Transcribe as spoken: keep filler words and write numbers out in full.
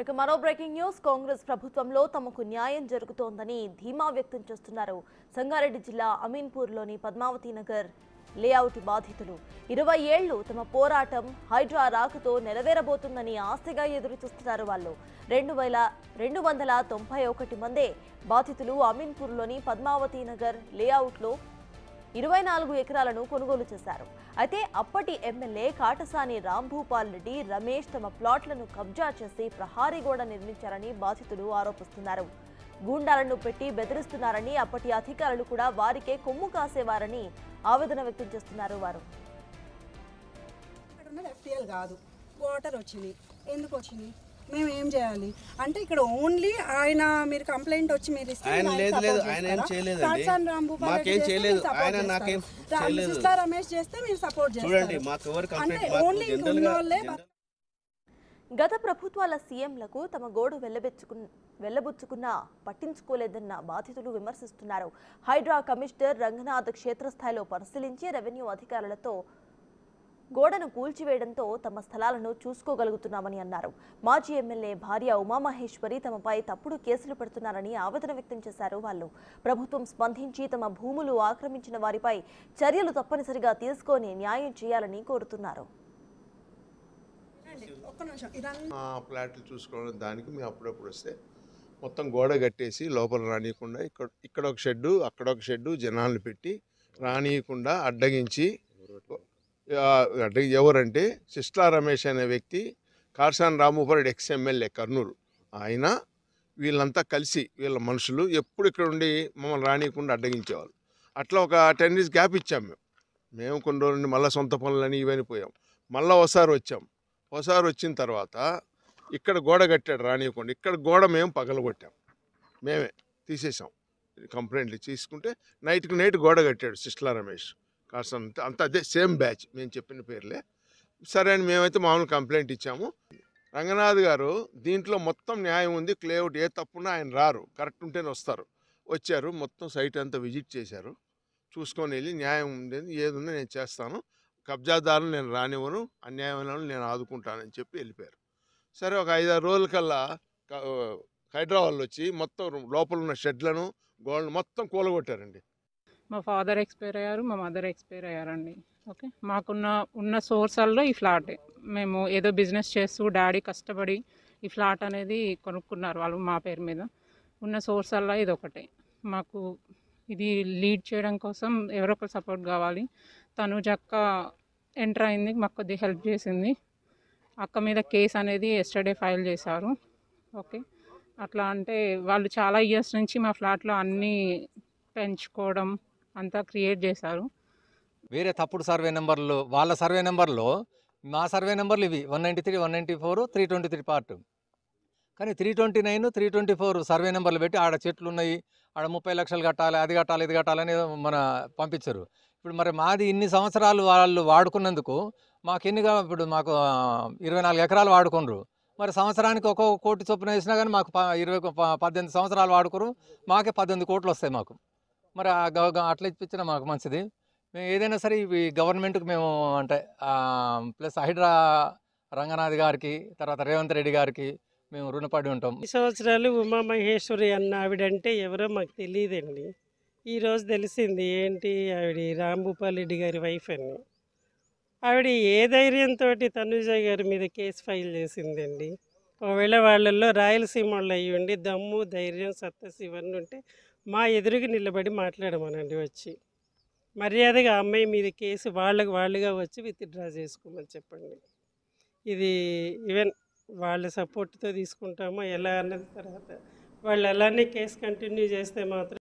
ఇక మరో breaking news Congress ప్రభుత్వంలో తమకు న్యాయం జరుగుతోందని ధీమా వ్యక్తం చేస్తున్నారు సంగారెడ్డి జిల్లా అమీన్పూర్లోని పద్మావతి నగర్ లేఅవుట్ బాధితులు. ఇరవై ఏళ్లు తమ పోరాటం హైడ్రా రాకతో నెరవేరబోతుందని ఆశగా ఎదురు చూస్తున్నారు. వాళ్ళు రెండు వేల రెండు వందల తొంభై ఒకటి మందే బాధితులు అమీన్పూర్లోని పద్మావతి నగర్ లేఅవుట్లో ఇరవై నాలుగు ఎకరాలను కొనుగోలు చేశారు. అయితే అప్పటి ఎమ్మెల్యే కాటసాని రాంభూపాల్ రెడ్డి రమేష్ తమ ప్లాట్లను కబ్జా చేసి ప్రహారీ గోడ నిర్మించారని బాధితులు ఆరోపిస్తున్నారు. గూండాలను పెట్టి బెదిరిస్తున్నారని, అప్పటి అధికారులు కూడా వారికే కొమ్ము కాసేవారని ఆవేదన వ్యక్తం చేస్తున్నారు. వారు వాటర్ వచ్చింది ఎందుకు వచ్చింది మేము ఏం చేయాలి అంటే ఇక్కడ ఓన్లీ ఆయన మీరు కంప్లైంట్ వచ్చి మీరు ఇస్తే రమేష్ చేస్తే మీరు సపోర్ట్ చేస్తారు. ఓన్లీ గత ప్రభుత్వాల సీఎంలకు తమ గోడు వెల్లబెచ్చుకు వెల్లబుచ్చుకున్నా పట్టించుకోలేదన్న బాధితులు విమర్శిస్తున్నారు. హైడ్రా కమిషనర్ రంగనాథ్ క్షేత్రస్థాయిలో పరిశీలించి రెవెన్యూ అధికారులతో గోడను కూల్చివేయడంతో తమ స్థలాలను చూసుకోగలుగుతున్నామని అన్నారు. మాజీ ఎమ్మెల్యే భార్య ఉమామహేశ్వరి తమపై తప్పుడు కేసులు పెడుతున్నారని ఆవేదన వ్యక్తం చేశారు. వాళ్ళు ప్రభుత్వం స్పందించి తమ భూములు ఆక్రమించిన వారిపై చర్యలు తప్పనిసరిగా తీసుకొని న్యాయం చేయాలని కోరుతున్నారు. ఫ్లాట్లు చూసుకోవడం దానికి మేము అప్పుడప్పుడు వస్తే మొత్తం గోడ కట్టేసి లోపల రానియకుండా ఇక్కడ ఇక్కడ ఒక షెడ్డు అక్కడ ఒక షెడ్డు జనాలను పెట్టి రానియకుండా అడ్డగించి ఎవరంటే సిస్లా రమేష్ అనే వ్యక్తి కాటసాని రాంభూపాల్ ఎక్స్ ఎమ్మెల్యే కర్నూలు ఆయన వీళ్ళంతా కలిసి వీళ్ళ మనుషులు ఎప్పుడు ఇక్కడ ఉండి మమ్మల్ని రానియకుండా అడ్డగించేవాళ్ళు. అట్లా ఒక టెన్ డేస్ గ్యాప్ ఇచ్చాం మేము మేము కొన్ని రోజుల నుండి మళ్ళీ సొంత పనులని ఇవన్నీ పోయాం. మళ్ళీ ఒకసారి వచ్చాం. ఒకసారి వచ్చిన తర్వాత ఇక్కడ గోడ కట్టాడు రానియకుండా. ఇక్కడ గోడ మేము పగలగొట్టాం, మేమే తీసేసాం. కంప్లైంట్లు తీసుకుంటే నైట్కి నైట్ గోడ కట్టాడు సిస్లా రమేష్ కాస్త అంత అదే సేమ్ బ్యాచ్ మేము చెప్పిన పేర్లే. సరే అని మేమైతే మామూలు కంప్లైంట్ ఇచ్చాము. రంగనాథ్ గారు దీంట్లో మొత్తం న్యాయం ఉంది, క్లేఅవుట్ ఏ తప్పున్నా ఆయన రారు, కరెక్ట్ ఉంటేనే వస్తారు. వచ్చారు, మొత్తం సైట్ అంతా విజిట్ చేశారు, చూసుకొని వెళ్ళి న్యాయం ఉండేది ఏది ఉందో నేను చేస్తాను, కబ్జాదారులు నేను రానివ్వను, అన్యాయమైన నేను ఆదుకుంటానని చెప్పి వెళ్ళిపోయారు. సరే ఒక ఐదారు రోజుల కల్లా హైడ్రా వాళ్ళు వచ్చి మొత్తం లోపల ఉన్న షెడ్లను గోల్డ్ మొత్తం కూలగొట్టారండి. మా ఫాదర్ ఎక్స్పైర్ అయ్యారు, మా మదర్ ఎక్స్పైర్ అయ్యారండి. ఓకే, మాకున్న ఉన్న సోర్సాల్లో ఈ ఫ్లాటే. మేము ఏదో బిజినెస్ చేస్తూ డాడీ కష్టపడి ఈ ఫ్లాట్ అనేది కొనుక్కున్నారు వాళ్ళు మా పేరు మీద. ఉన్న సోర్సాల్లో ఇది ఒకటే. మాకు ఇది లీడ్ చేయడం కోసం ఎవరో ఒకరు సపోర్ట్ కావాలి. తను జక్క ఎంటర్ అయింది, మాకు కొద్దిగా హెల్ప్ చేసింది. అక్క మీద కేసు అనేది ఎస్టర్డే ఫైల్ చేశారు. ఓకే, అట్లా అంటే వాళ్ళు చాలా ఇయర్స్ నుంచి మా ఫ్లాట్లో అన్నీ పెంచుకోవడం అంతా క్రియేట్ చేశారు. వేరే తప్పుడు సర్వే నెంబర్లు, వాళ్ళ సర్వే నెంబర్లో మా సర్వే నెంబర్లు ఇవి one ninety three one ninety four three twenty three part. కానీ three twenty nine three twenty four survey నెంబర్లు పెట్టి ఆడ చెట్లు ఉన్నాయి, ఆడ ముప్పై లక్షలు కట్టాలి, అది కట్టాలి, ఇది కట్టాలని మన పంపించరు. ఇప్పుడు మరి మాది ఇన్ని సంవత్సరాలు వాళ్ళు వాడుకున్నందుకు మాకు ఎన్నిగా ఇప్పుడు మాకు ఇరవై నాలుగు ఎకరాలు వాడుకున్నారు. మరి సంవత్సరానికి ఒక్కొక్క కోటి చొప్పున వేసినా కానీ మాకు ఇరవై పద్దెనిమిది సంవత్సరాలు వాడుకోరు, మాకే పద్దెనిమిది కోట్లు వస్తాయి మాకు. మరి అట్లా ఇప్పించినా మాకు మంచిది. మేము ఏదైనా సరే ఇవి గవర్నమెంట్కి మేము అంటే ప్లస్ హైడ్రా రంగనాథ్ గారికి తర్వాత రేవంత్ రెడ్డి గారికి మేము రుణపడి ఉంటాం. ఈ సంవత్సరాలు ఉమామహేశ్వరి అన్న ఆవిడంటే ఎవరో మాకు తెలియదండి. ఈరోజు తెలిసింది ఏంటి ఆవిడ రాంభూపాల్ రెడ్డి గారి వైఫ్ అని. ఆవిడ ఏ ధైర్యంతో తనుజ గారి మీద కేసు ఫైల్ చేసిందండి. ఒకవేళ వాళ్ళల్లో రాయలసీమ వాళ్ళు అయ్యి ఉండి దమ్ము ధైర్యం సత్తస్ ఇవన్నీ ఉంటే మా ఎదురుగా నిలబడి మాట్లాడమనండి. వచ్చి మర్యాదగా అమ్మాయి మీద కేసు వాళ్ళకి వాళ్ళుగా వచ్చి విత్డ్రా చేసుకోమని చెప్పండి. ఇది ఈవెన్ వాళ్ళ సపోర్ట్తో తీసుకుంటామో ఎలా అన్నది తర్వాత వాళ్ళు అలానే కేసు కంటిన్యూ చేస్తే మాత్రం